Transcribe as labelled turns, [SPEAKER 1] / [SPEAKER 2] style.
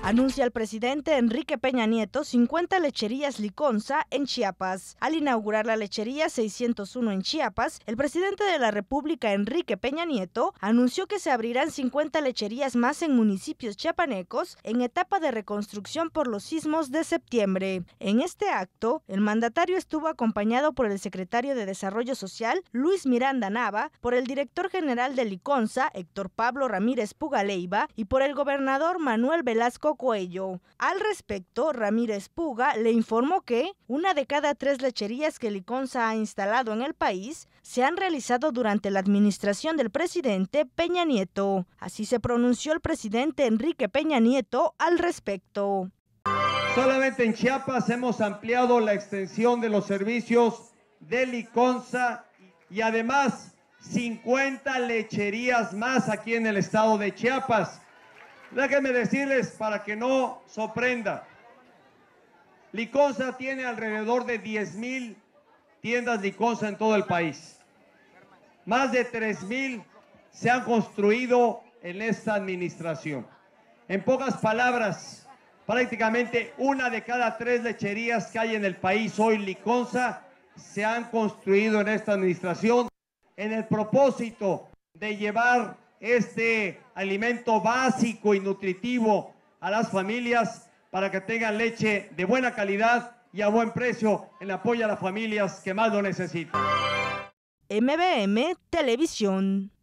[SPEAKER 1] Anuncia el presidente Enrique Peña Nieto 50 lecherías Liconza en Chiapas. Al inaugurar la lechería 601 en Chiapas, el presidente de la República, Enrique Peña Nieto, anunció que se abrirán 50 lecherías más en municipios chiapanecos en etapa de reconstrucción por los sismos de septiembre. En este acto, el mandatario estuvo acompañado por el secretario de Desarrollo Social, Luis Miranda Nava, por el director general de Liconza, Héctor Pablo Ramírez Puga Leiva, y por el gobernador Manuel Velasco Coello. Al respecto, Ramírez Puga le informó que 1 de cada 3 lecherías que Liconza ha instalado en el país se han realizado durante la administración del presidente Peña Nieto. Así se pronunció el presidente Enrique Peña Nieto al respecto.
[SPEAKER 2] Solamente en Chiapas hemos ampliado la extensión de los servicios de Liconza y además 50 lecherías más aquí en el estado de Chiapas. Déjenme decirles para que no sorprenda. Liconza tiene alrededor de 10,000 tiendas Liconza en todo el país. Más de 3,000 se han construido en esta administración. En pocas palabras, prácticamente 1 de cada 3 lecherías que hay en el país hoy Liconza se han construido en esta administración en el propósito de llevar este alimento básico y nutritivo a las familias para que tengan leche de buena calidad y a buen precio en apoyo a las familias que más lo necesitan.
[SPEAKER 1] MBM Televisión.